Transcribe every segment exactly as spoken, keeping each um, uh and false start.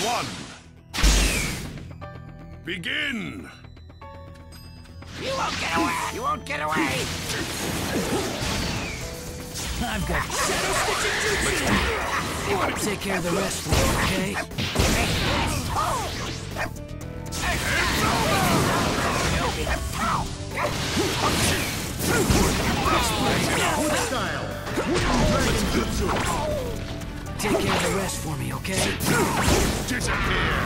one. Begin. You won't get away! You won't get away! I've got Shadow Stitching Jutsu! I'll take care of the rest for you, okay? Wood style! Wooden Dragon Jutsu! Take care of the rest for me, okay? Disappear.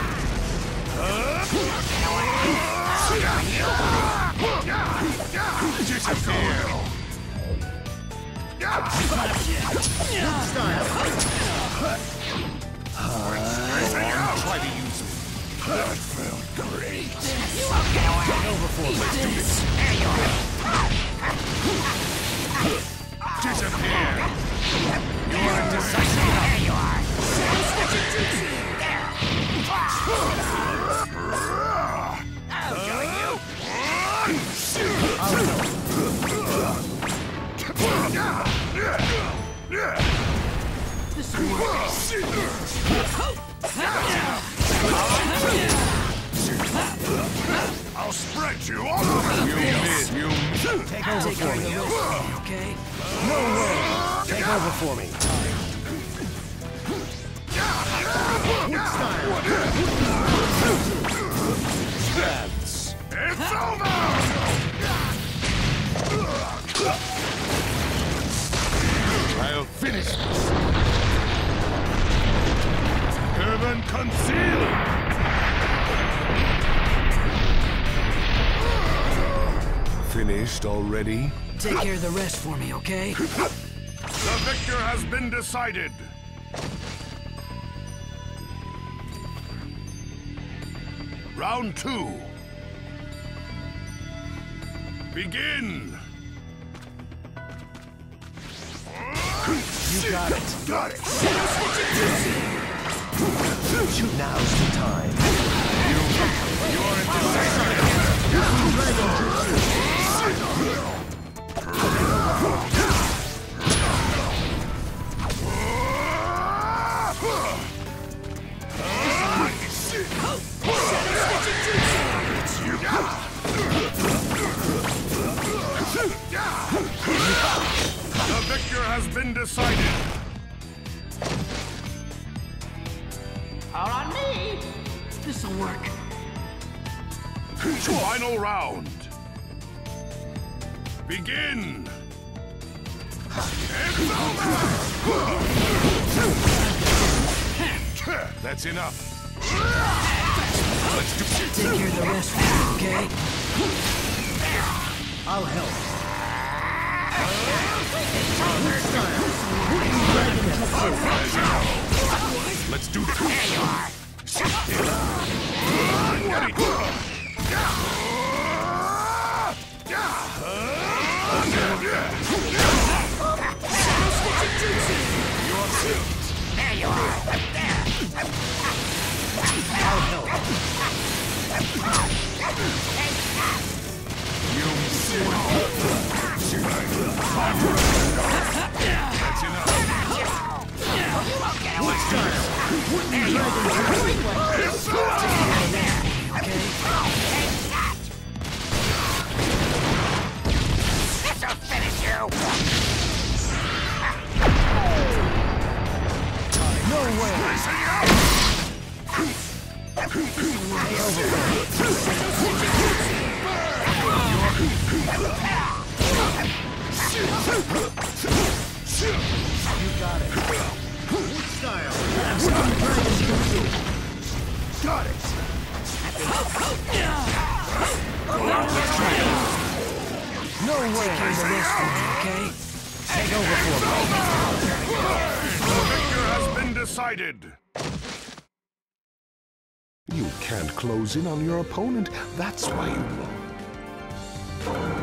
Disappear. Wood style! Try to use me. That felt great. You won't get away! Get over for me. There you are! Disappear. You are indecisive! There you are! There! I'll show you! This will work. I'll spread you all over. You miss. You miss. Take over Take care for of the me! rest for me, okay? No way! Take over for me! Wood style! Dance. It's over. I'll finish this. Heaven concealed. Finished already? Take care of the rest for me, okay? The victor has been decided. Round two. Begin. You got it! Got it. Shoot, now's the time! You're indecisive. Dragon Jutsu! The victor has been decided. All on me! This'll work. Final round. Begin. It's over. That's enough. Let's do Take care of the rest for me, okay? I'll help! Let's do this. There you are! There you are! There! I'll help! You That's enough. You won't get away! Wooden Dragon Jutsu! Okay? This'll finish you! No way! You got it! Wood style! Wooden Dragon Jutsu! Got it! No way! Take care of the rest for me, okay? Take over for me! The victor has been decided. You can't close in on your opponent. That's why you lost.